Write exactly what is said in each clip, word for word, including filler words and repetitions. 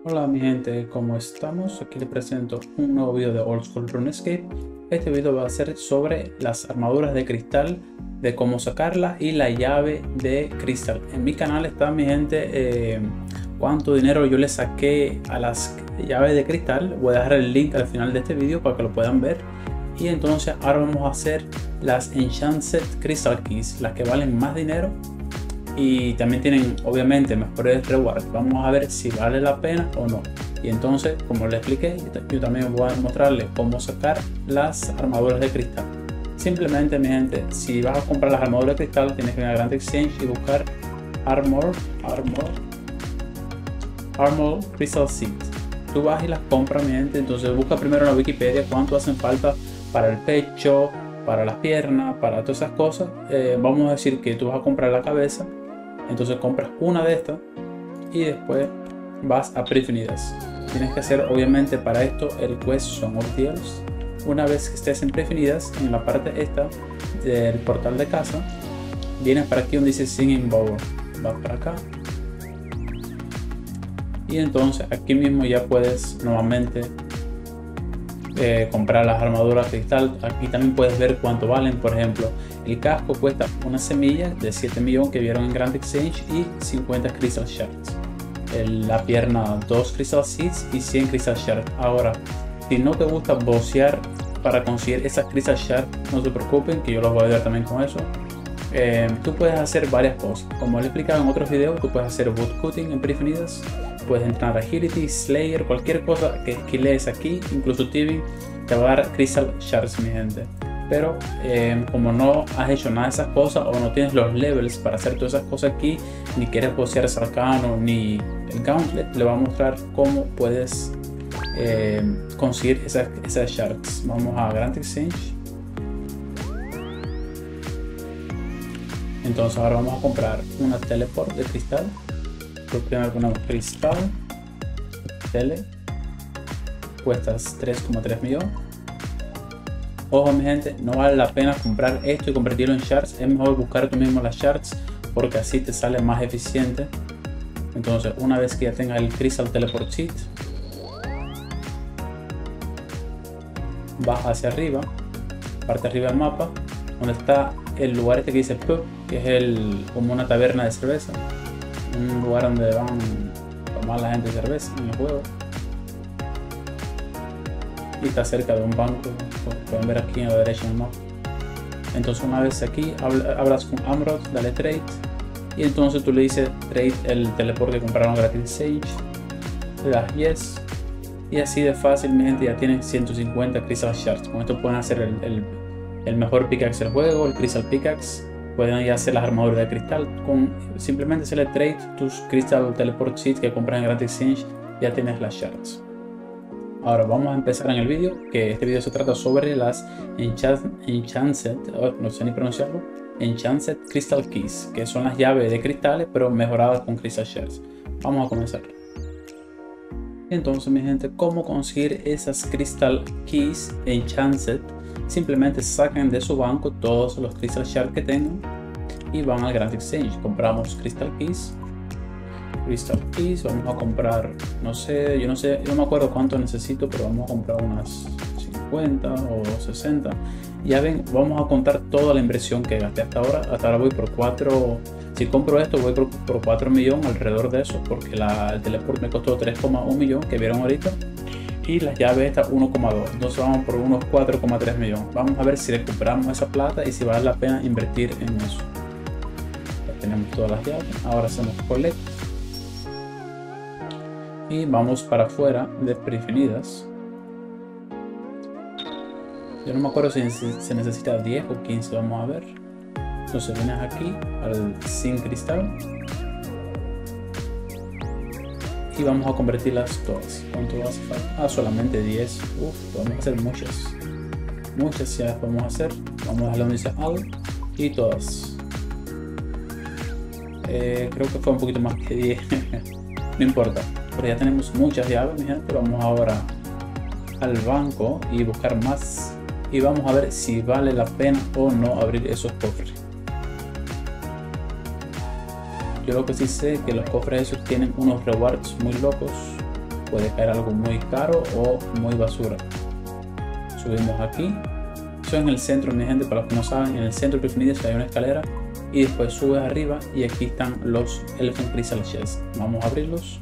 Hola mi gente, ¿cómo estamos? Aquí les presento un nuevo video de Old School RuneScape. Este video va a ser sobre las armaduras de cristal, de cómo sacarla y la llave de cristal. En mi canal está mi gente eh, cuánto dinero yo le saqué a las llaves de cristal. Voy a dejar el link al final de este video para que lo puedan ver. Y entonces ahora vamos a hacer las Enchanted Crystal Keys, las que valen más dinero y también tienen obviamente mejores rewards. Vamos a ver si vale la pena o no. Y entonces, como les expliqué, yo también voy a mostrarles cómo sacar las armaduras de cristal. Simplemente, mi gente, si vas a comprar las armaduras de cristal, tienes que ir a Grand Exchange y buscar Armor, Armor, Armor Crystal Seeds. Tú vas y las compras, mi gente. Entonces busca primero en la Wikipedia cuánto hacen falta para el pecho, para las piernas, para todas esas cosas. Eh, vamos a decir que tú vas a comprar la cabeza. Entonces compras una de estas y después vas a prefinidas. Tienes que hacer obviamente para esto el Question of Deals. Una vez que estés en prefinidas, en la parte esta del portal de casa, vienes para aquí donde dice Singing Bowl. Vas para acá. Y entonces aquí mismo ya puedes nuevamente eh, comprar las armaduras cristal. Aquí también puedes ver cuánto valen. Por ejemplo, el casco cuesta una semilla de siete millones que vieron en Grand Exchange y cincuenta Crystal Shards. El, la pierna dos Crystal Seeds y cien Crystal Shards. Ahora, si no te gusta bocear para conseguir esas Crystal Shards, no se preocupen que yo los voy a ayudar también con eso. Eh, tú puedes hacer varias cosas. Como les he explicado en otros videos, tú puedes hacer woodcutting en prefinidas. Puedes entrar a Agility, Slayer, cualquier cosa que, que lees aquí, incluso Tibing, te va a dar Crystal Shards, mi gente. Pero eh, como no has hecho nada de esas cosas o no tienes los levels para hacer todas esas cosas aquí, ni quieres poseer Sarcano ni el Gauntlet, le va a mostrar cómo puedes eh, conseguir esas, esas shards. Vamos a Grand Exchange. Entonces ahora vamos a comprar una teleport de cristal. Por primero ponemos cristal, tele, cuestas tres coma tres millones. Ojo mi gente, no vale la pena comprar esto y convertirlo en shards. Es mejor buscar tú mismo las shards porque así te sale más eficiente. Entonces una vez que ya tengas el Crystal Teleport Sheet, vas hacia arriba, parte de arriba del mapa, donde está el lugar este que dice Pub, que es el, como una taberna de cerveza. Un lugar donde van a tomar la gente cerveza en el juego. Y está cerca de un banco, pueden ver aquí a la derecha en el mapa. Entonces una vez aquí hablas con Amrod, dale trade y entonces tú le dices trade el teleport que compraron gratis Sage, le das yes y así de fácil mi gente ya tienen ciento cincuenta Crystal Shards. Con esto pueden hacer el, el, el mejor pickaxe del juego, el Crystal Pickaxe. Pueden ya hacer las armaduras de cristal con simplemente hacerle trade tus Crystal Teleport Sheet que compras en gratis Exchange, ya tienes las shards. Ahora vamos a empezar en el vídeo, que este vídeo se trata sobre las Enchanted, oh, no sé ni pronunciarlo, Enchanted Crystal Keys, que son las llaves de cristales pero mejoradas con Crystal Shards. Vamos a comenzar. Entonces mi gente, ¿cómo conseguir esas Crystal Keys Enchanted? Simplemente saquen de su banco todos los Crystal Shards que tengan y van al Grand Exchange. Compramos Crystal Keys. Crystal Keys, vamos a comprar, no sé, yo no sé, yo no me acuerdo cuánto necesito, pero vamos a comprar unas cincuenta o sesenta. Ya ven, vamos a contar toda la inversión que gasté hasta ahora. Hasta ahora voy por cuatro, si compro esto voy por, por cuatro millones, alrededor de eso, porque la, el teleport me costó tres coma uno millones, que vieron ahorita. Y las llaves estas uno coma dos, entonces vamos por unos cuatro coma tres millones. Vamos a ver si recuperamos esa plata y si vale la pena invertir en eso. Ya tenemos todas las llaves, ahora hacemos collect y vamos para afuera de prefinidas. Yo no me acuerdo si se necesita diez o quince, vamos a ver. Entonces vienes aquí al sin cristal y vamos a convertirlas todas. ¿Cuánto hace falta? Ah, solamente diez. Uf, podemos hacer muchas. Muchas ya podemos hacer. Vamos a darle donde dice all y todas. Eh, creo que fue un poquito más que diez. No importa. Pero ya tenemos muchas llaves, mi gente. Vamos ahora al banco y buscar más. Y vamos a ver si vale la pena o no abrir esos cofres. Yo lo que sí sé es que los cofres esos tienen unos rewards muy locos. puede caer algo muy caro o muy basura. Subimos aquí. Eso en el centro, mi gente, para los que no saben, en el centro de Prifinides hay una escalera y después subes arriba y aquí están los Elephant Crystal Shells. Vamos a abrirlos.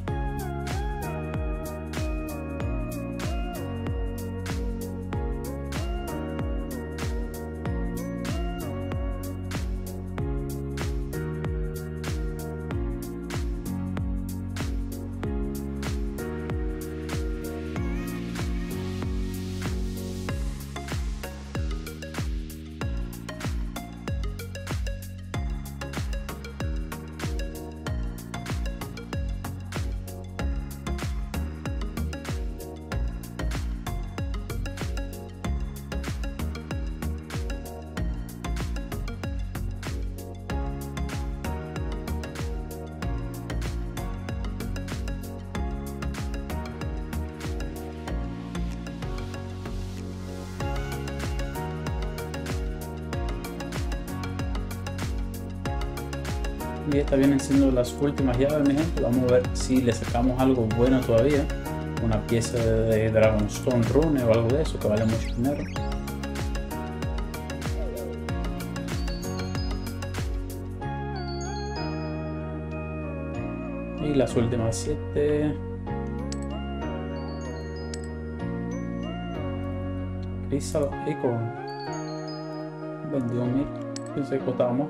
Y estas vienen siendo las últimas llaves, mi gente. Vamos a ver si le sacamos algo bueno todavía. Una pieza de Dragonstone Rune o algo de eso que vale mucho dinero. Y las últimas siete. Crystal Acorn. veintiún mil. Pensé que costaba más.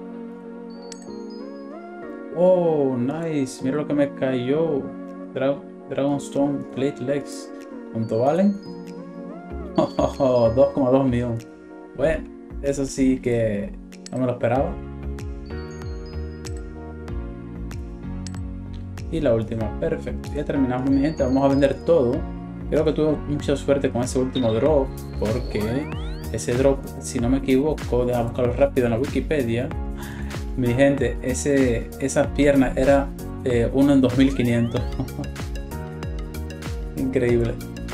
Oh, nice. Mira lo que me cayó. Dra Dragonstone Plate Legs. ¿Cuánto valen? Oh, dos coma dos millones. Bueno, eso sí que no me lo esperaba. Y la última, perfecto. Ya terminamos, mi gente. Vamos a vender todo. Creo que tuve mucha suerte con ese último drop, porque ese drop, si no me equivoco, deja buscarlo rápido en la Wikipedia. Mi gente, ese, esas piernas era eh, uno en dos mil quinientos. Increíble.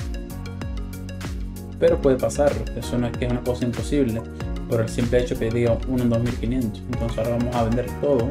Pero puede pasar, eso no es que es una cosa imposible, por el simple hecho que diga uno en dos mil quinientos. Entonces ahora vamos a vender todo.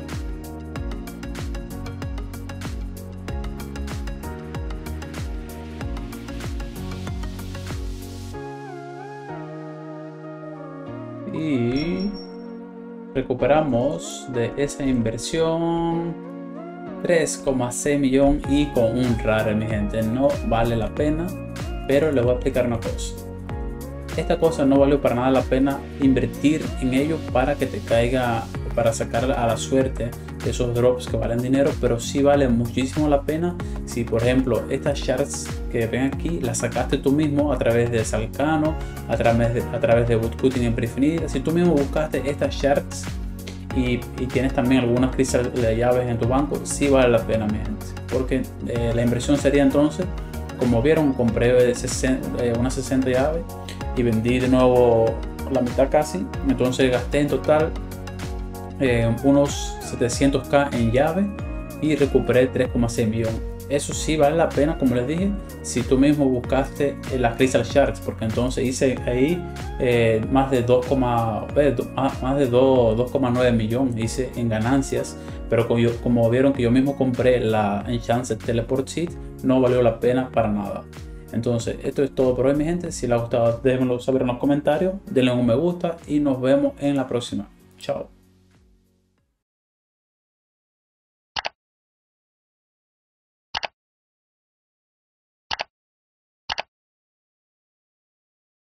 Y recuperamos de esa inversión tres coma seis millones y con un rare, mi gente. No vale la pena, pero les voy a explicar una cosa. Esta cosa no valió para nada la pena invertir en ello para que te caiga, para sacar a la suerte esos drops que valen dinero, pero sí vale muchísimo la pena si, por ejemplo, estas shards que ven aquí las sacaste tú mismo a través de Salcano, a través de, a través de Woodcutting en Prifinides. Si tú mismo buscaste estas shards y, y tienes también algunas cristales de llaves en tu banco, sí vale la pena, mi gente, porque eh, la inversión sería entonces, como vieron, compré sesenta, eh, unas sesenta llaves y vendí de nuevo la mitad casi, entonces gasté en total eh, unos setecientos k en llaves y recuperé tres coma seis millones. Eso sí vale la pena, como les dije, si tú mismo buscaste eh, las Crystal Shards, porque entonces hice ahí eh, más de dos, eh, más de dos coma nueve millones hice en ganancias, pero como, yo, como vieron que yo mismo compré la Enchanted Teleport Seed, no valió la pena para nada. Entonces esto es todo por hoy, mi gente. Si les ha gustado, déjenmelo saber en los comentarios, denle un me gusta y nos vemos en la próxima. Chao.